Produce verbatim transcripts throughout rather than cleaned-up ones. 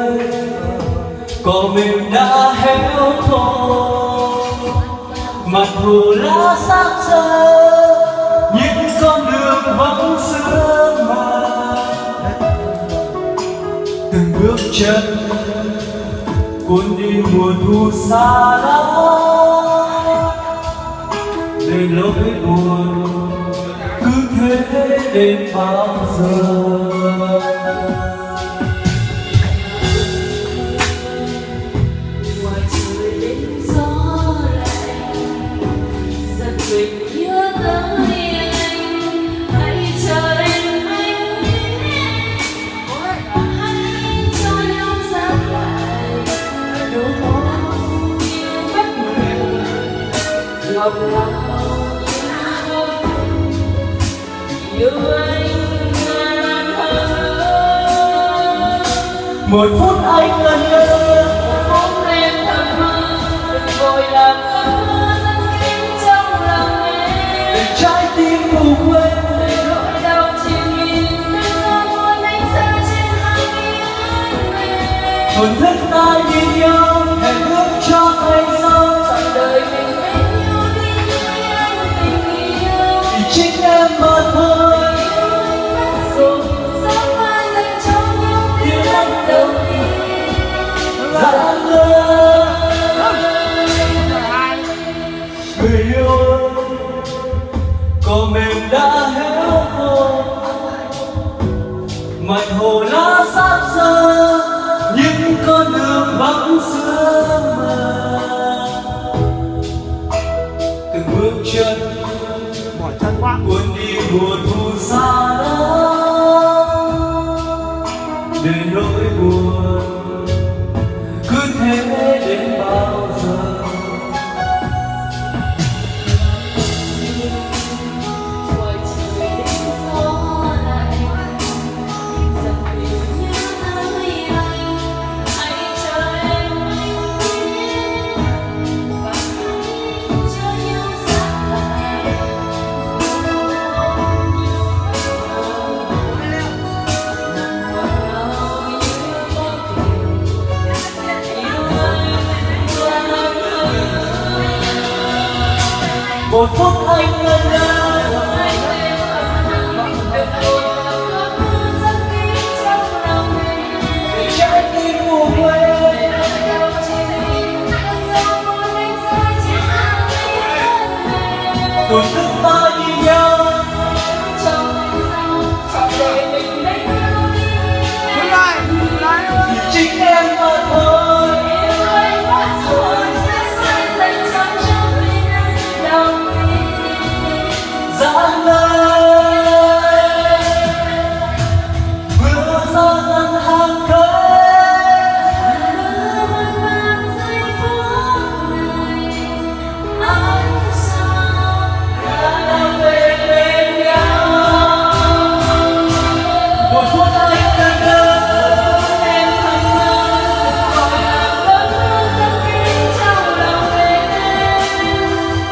cỏ mềm đã héo khô, mặt hồ lá xác xơ, những con đường vắng sương mờ. Từng bước chân cuốn đi mùa thu xa lắm, để lối buồn cứ thế đến bao giờ. ngọt ngào yêu anh ngàn hơn. Một phút anh ngẩn ngơ, một phút em thầm mơ, đừng vội làm ngơ dẫn kín trong lòng em. để trái tim ngủ quên, để nỗi đau chìm nghỉm nơi gió buồn anh xa trên hàng mi anh về. hồn thức ta nhìn nhau hẹn ước cho ngày sau, trọn đời mình bên nhau đi với anh tình yêu. chỉ chính em mà thôi. Rồi sớm mai dành cho nhau tiếng lần đầu tiên. Dạ ngơ người yêu ơi, cỏ mềm đã héo khô, mặt hồ lá xác xơ, những con đường vắng sương mờ. Từng bước chân cuốn đi mùa thu xa lắm, để nỗi buồn cứ thế đến bao giờ. Ngoài trời đêm gió lạnh, dần tìm nhớ tới anh. Hãy cho em anh biết và hãy cho nhau sát lại. Một phút anh ngẩn ngơ, để trái tim ngủ quên, tuần thức ta nhìn nhau chỉ chính em mà thôi. Dã lời mưa gió dần hàng cây, đã đang về bên nhau. Một phút anh ngẩn ngơ, Em thầm mơ gọi là cơn mưa dâng kín trong lòng về đêm.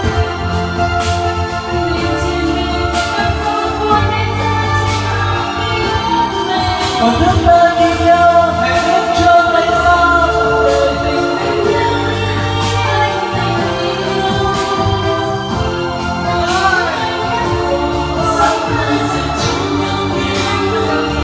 Nhìn trên mình cơn gió buồn em ra trên hàng mi ướt mềm. còn nước ta đi